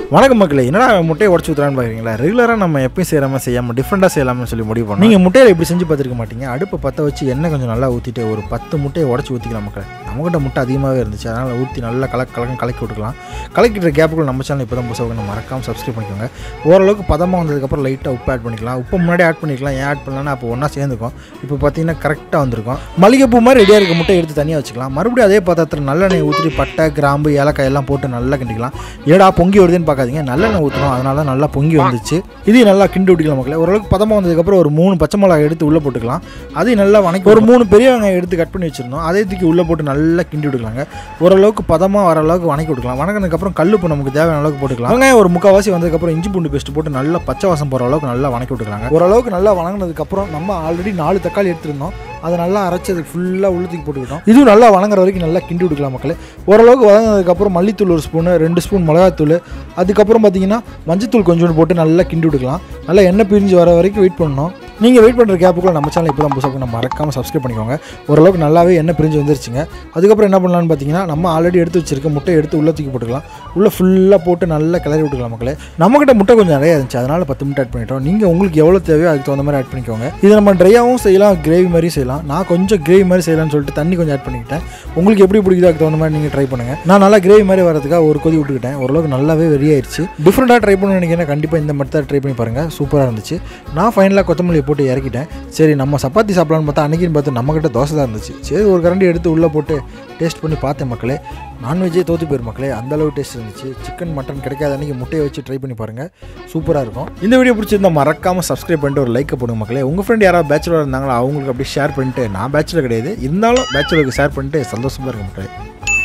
வணக்கம் மக்களே, என்னடா முட்டையை உடச்சு ஊற்றுறான்னு பார்க்குறீங்களா? ரெகுலராக நம்ம எப்பயும் செய்கிறாமல் செய்யாமல் டிஃப்ரெண்ட்டாக செய்யலாம்னு சொல்லி முடிவு பண்ணோம். நீங்கள் முட்டையில் இப்படி செஞ்சு பார்த்துருக்க மாட்டீங்க. அடுப்பை பற்ற வச்சு எண்ணெய் கொஞ்சம் நல்லா ஊற்றிட்டு ஒரு 10 முட்டையை உடச்சி ஊற்றிக்கலாம் மக்களே. நம்மகிட்ட முட்டை அதிகமாகவே இருந்துச்சு, அதனால் ஊற்றி நல்லா கலக்கி விட்டுக்கலாம். கலக்கிட்ட கேப்புக்குள்ள நம்ம சேனல் இப்போ தான் புதுசாக மறக்காமல் சப்ஸ்கிரைப் பண்ணிக்கோங்க. ஓரளவுக்கு பதமாக வந்ததுக்கப்புறம் லைட்டாக உப்பு ஆட் பண்ணிக்கலாம். உப்பு முன்னாடி ஆட் பண்ணிக்கலாம், ஏன் ஆட் பண்ணலாம்னா அப்போ ஒன்றா சேர்ந்துக்கும். இப்போ பார்த்தீங்கன்னா கரெக்டாக வந்திருக்கும். மல்லிகைப்பூ மாதிரி ரெடியாக இருக்க முட்டை எடுத்து தனியாக வச்சுக்கலாம். மறுபடியும் அதே பாத்திரத்தில் நல்லெண்ணெய் ஊற்றி பட்டை கிராம்பு ஏலக்காய் எல்லாம் போட்டு நல்லா கிண்டிக்கலாம். ஏடா பொங்கி வருதுன்னு பார்க்காதீங்க, நல்லெண்ணெய் ஊற்றணும், அதனால நல்லா பொங்கி வந்துச்சு. இதையும் நல்லா கிண்டி விட்டுக்கலாம் மக்களே. ஓரளவுக்கு பதமாக வந்ததுக்கப்புறம் ஒரு 3 பச்சை மிளகாய் எடுத்து உள்ளே போட்டுக்கலாம். அதையும் நல்லா வணக்கி ஒரு 3 பெரிய வெங்காயம் எடுத்து கட் பண்ணி வச்சிருந்தோம், அதே தூக்கி உள்ளே போட்டு நல்லா கிண்டி விட்டுக்கலாங்க. ஓரளவுக்கு பதமாக வர அளவுக்கு வணக்கி விட்டுக்கலாம். வணக்கினதுக்கப்புறம் கல்லுப்பு நமக்கு தேவையான அளவுக்கு போட்டுக்கலாம். வெங்காயம் ஒரு 3/4 வந்ததுக்கப்புறம் இஞ்சி பூண்டு பேஸ்ட் போட்டு நல்லா பச்சை வாசம் போகிற அளவுக்கு நல்லா வணக்கி விட்டுக்கலாங்க. ஓரளவுக்கு நல்லா வணங்கினதுக்கப்புறம் நம்ம ஆல்ரெடி 4 தக்காளி எடுத்துருந்தோம், அதை நல்லா அரைச்சதுக்கு ஃபுல்லாக உள்ளத்துக்கு போட்டுக்கிட்டோம். இதுவும் நல்லா வணங்குற வரைக்கும் நல்லா கிண்டி விட்டுக்கலாம் மக்களே. ஓரளவுக்கு வதங்கினதுக்கப்புறம் மல்லித்தூள் 1 ஸ்பூனு, 2 ஸ்பூன் மிளகாத்தூள், அதுக்கப்புறம் பார்த்தீங்கன்னா மஞ்சத்தூள் கொஞ்சோண்டு போட்டு நல்லா கிண்டி விட்டுக்கலாம். நல்லா எண்ணெய் பிரிஞ்சு வர வரைக்கும் வெயிட் பண்ணணும். நீங்கள் வெயிட் பண்ணுற கேப்புக்குள்ள நம்ம சேனல் இப்போ தான் புதுசாக நம்ம மறக்காமல் சப்ஸ்கிரைப் பண்ணிக்கோங்க. ஓரளவுக்கு நல்லாவே எண்ணெய் பிரிஞ்சு வந்துருச்சுங்க. அதுக்கப்புறம் என்ன பண்ணலான்னு பார்த்தீங்கன்னா நம்ம ஆல்ரெடி எடுத்து வச்சிருக்க முட்டையை எடுத்து உள்ளே தூக்கி போட்டுக்கலாம். உள்ளே ஃபுல்லாக போட்டு நல்லா கிளறி விட்டுக்கலாம் மக்களே. நம்மகிட்ட முட்டை கொஞ்சம் நிறையா இருந்துச்சு, அதனால் 10 முட்டை ஆட் பண்ணிட்டோம். நீங்கள் உங்களுக்கு எவ்வளோ தேவையோ அதுக்கு தகுந்த மாதிரி ஆட் பண்ணிக்கோங்க. இதை நம்ம ட்ரையாகவும் செய்யலாம், கிரேவி மாதிரி செய்யலாம். நான் கொஞ்சம் கிரேவி மாதிரி செய்யலாம்னு சொல்லிட்டு தண்ணி கொஞ்சம் ஆட் பண்ணிக்கிட்டேன். உங்களுக்கு எப்படி பிடிக்குதோ அதுக்கு தகுந்த மாதிரி நீங்கள் ட்ரை பண்ணுங்கள். நான் நல்லா கிரேவி மாதிரி வரதுக்காக ஒரு கொதி விட்டுக்கிட்டேன். ஓரளவுக்கு நல்லாவே ரெடி ஆயிடுச்சு. டிஃப்ரெண்ட்டாக ட்ரை பண்ணணும்னு நினைக்கிறேன். கண்டிப்பாக இந்த மெத்தட் ட்ரை பண்ணி பாருங்கள், சூப்பராக இருந்துச்சு. நான் ஃபைனலாக கொத்தமல்லியை போட்டு இறக்கிட்டேன். சரி நம்ம சப்பாத்தி சாப்பிடலான்னு பார்த்தா அன்றைக்கின்னு பார்த்து நம்மக்கிட்ட தோசை தான் இருந்துச்சு. சரி ஒரு கரண்டி எடுத்து உள்ளே போட்டு டேஸ்ட் பண்ணி பார்த்தேன் மக்களே. நான்வெஜ்ஜே தோற்று போயிடும் மக்களே, அந்தளவு டேஸ்ட் இருந்துச்சு. சிக்கன் மட்டன் கிடைக்காத அன்றைக்கி முட்டையை வச்சு ட்ரை பண்ணி பாருங்கள், சூப்பராக இருக்கும். இந்த வீடியோ பிடிச்சிருந்தா மறக்காமல் சப்ஸ்கிரைப் பண்ணிட்டு ஒரு லைக்கை போடுங்க மக்களே. உங்கள் ஃப்ரெண்ட் யாராவது பேச்சுலர் இருந்தாங்களோ அவங்களுக்கு அப்படியே ஷேர் பண்ணிட்டு, நான் பேச்சுலர் கிடையாது இருந்தாலும் பேச்சுலருக்கு ஷேர் பண்ணிட்டு சந்தோஷமாக இருக்க மக்களே.